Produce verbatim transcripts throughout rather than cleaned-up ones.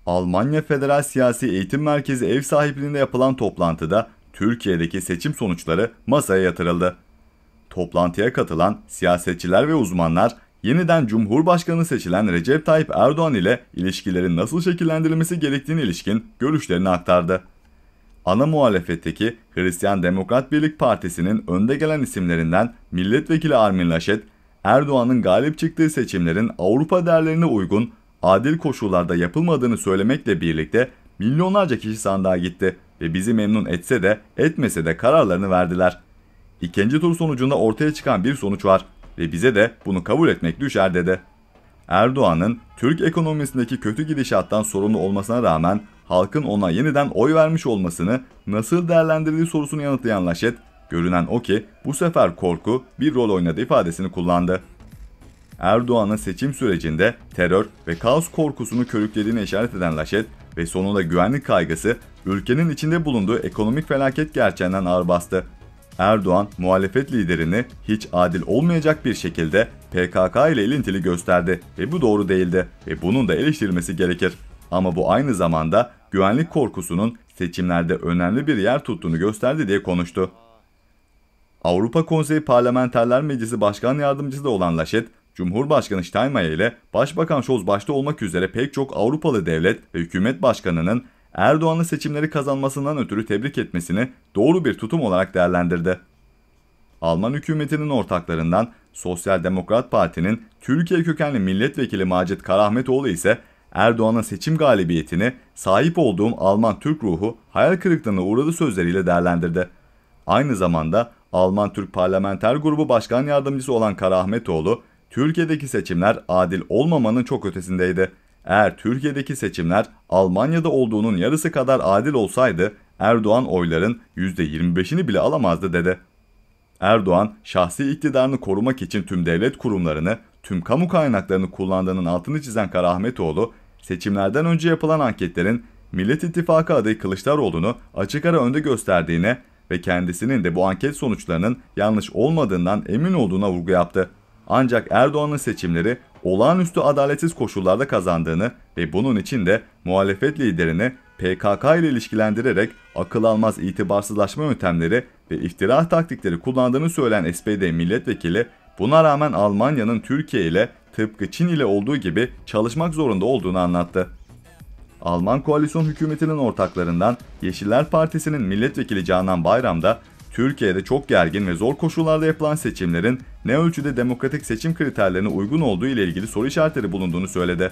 Almanya Federal Siyasi Eğitim Merkezi ev sahipliğinde yapılan toplantıda Türkiye'deki seçim sonuçları masaya yatırıldı. Toplantıya katılan siyasetçiler ve uzmanlar yeniden Cumhurbaşkanı seçilen Recep Tayyip Erdoğan ile ilişkilerin nasıl şekillendirilmesi gerektiğine ilişkin görüşlerini aktardı. Ana muhalefetteki Hristiyan Demokrat Birlik Partisi'nin önde gelen isimlerinden Milletvekili Armin Laschet, Erdoğan'ın galip çıktığı seçimlerin Avrupa değerlerine uygun, adil koşullarda yapılmadığını söylemekle birlikte milyonlarca kişi sandığa gitti ve bizi memnun etse de etmese de kararlarını verdiler. İkinci tur sonucunda ortaya çıkan bir sonuç var ve bize de bunu kabul etmek düşer dedi. Erdoğan'ın Türk ekonomisindeki kötü gidişattan sorumlu olmasına rağmen halkın ona yeniden oy vermiş olmasını nasıl değerlendirdiği sorusunu yanıtlayan Laschet, görünen o ki bu sefer korku bir rol oynadı ifadesini kullandı. Erdoğan'ın seçim sürecinde terör ve kaos korkusunu körüklediğine işaret eden Laschet ve sonunda güvenlik kaygısı ülkenin içinde bulunduğu ekonomik felaket gerçeğinden ağır bastı. Erdoğan, muhalefet liderini hiç adil olmayacak bir şekilde P K K ile ilintili gösterdi ve bu doğru değildi ve bunun da eleştirilmesi gerekir. Ama bu aynı zamanda güvenlik korkusunun seçimlerde önemli bir yer tuttuğunu gösterdi diye konuştu. Avrupa Konseyi Parlamenterler Meclisi Başkan Yardımcısı da olan Laschet, Cumhurbaşkanı Steinmeier ile Başbakan Scholz başta olmak üzere pek çok Avrupalı devlet ve hükümet başkanının Erdoğan'ın seçimleri kazanmasından ötürü tebrik etmesini doğru bir tutum olarak değerlendirdi. Alman hükümetinin ortaklarından Sosyal Demokrat Parti'nin Türkiye kökenli milletvekili Macit Karahmetoğlu ise Erdoğan'ın seçim galibiyetini sahip olduğum Alman Türk ruhu hayal kırıklığına uğradı sözleriyle değerlendirdi. Aynı zamanda Alman Türk Parlamenter Grubu Başkan Yardımcısı olan Karahmetoğlu, Türkiye'deki seçimler adil olmamanın çok ötesindeydi. Eğer Türkiye'deki seçimler Almanya'da olduğunun yarısı kadar adil olsaydı Erdoğan oyların yüzde yirmi beşini bile alamazdı dedi. Erdoğan, şahsi iktidarını korumak için tüm devlet kurumlarını, tüm kamu kaynaklarını kullandığının altını çizen Karahmetoğlu, seçimlerden önce yapılan anketlerin Millet İttifakı adayı Kılıçdaroğlu'nu açık ara önde gösterdiğine ve kendisinin de bu anket sonuçlarının yanlış olmadığından emin olduğuna vurgu yaptı. Ancak Erdoğan'ın seçimleri olağanüstü adaletsiz koşullarda kazandığını ve bunun için de muhalefet liderini P K K ile ilişkilendirerek akıl almaz itibarsızlaşma yöntemleri ve iftira taktikleri kullandığını söyleyen S P D milletvekili, buna rağmen Almanya'nın Türkiye ile tıpkı Çin ile olduğu gibi çalışmak zorunda olduğunu anlattı. Alman koalisyon hükümetinin ortaklarından Yeşiller Partisi'nin milletvekili Canan Bayram da Türkiye'de çok gergin ve zor koşullarda yapılan seçimlerin ne ölçüde demokratik seçim kriterlerine uygun olduğu ile ilgili soru işaretleri bulunduğunu söyledi.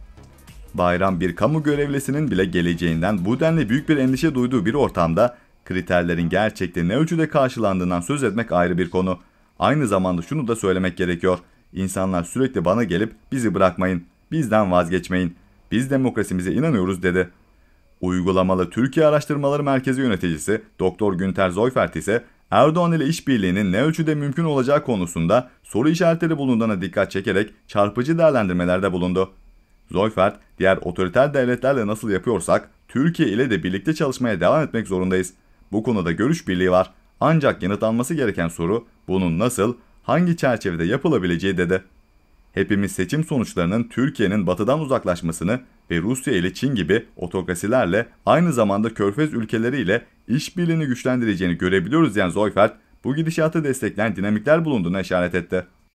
Bayram, bir kamu görevlisinin bile geleceğinden bu denli büyük bir endişe duyduğu bir ortamda kriterlerin gerçekte ne ölçüde karşılandığından söz etmek ayrı bir konu. Aynı zamanda şunu da söylemek gerekiyor. İnsanlar sürekli bana gelip bizi bırakmayın, bizden vazgeçmeyin, biz demokrasimize inanıyoruz dedi. Uygulamalı Türkiye Araştırmaları Merkezi yöneticisi Doktor Günter Zoyfert ise Erdoğan ile işbirliğinin ne ölçüde mümkün olacağı konusunda soru işaretleri bulunduğuna dikkat çekerek çarpıcı değerlendirmelerde bulundu. Zoyfert, diğer otoriter devletlerle nasıl yapıyorsak Türkiye ile de birlikte çalışmaya devam etmek zorundayız. Bu konuda görüş birliği var. Ancak yanıtlanması gereken soru bunun nasıl, hangi çerçevede yapılabileceği dedi. Hepimiz seçim sonuçlarının Türkiye'nin batıdan uzaklaşmasını ve Rusya ile Çin gibi otokrasilerle aynı zamanda Körfez ülkeleriyle işbirliğini güçlendireceğini görebiliyoruz diyen Zoyfert, bu gidişatı destekleyen dinamikler bulunduğuna işaret etti.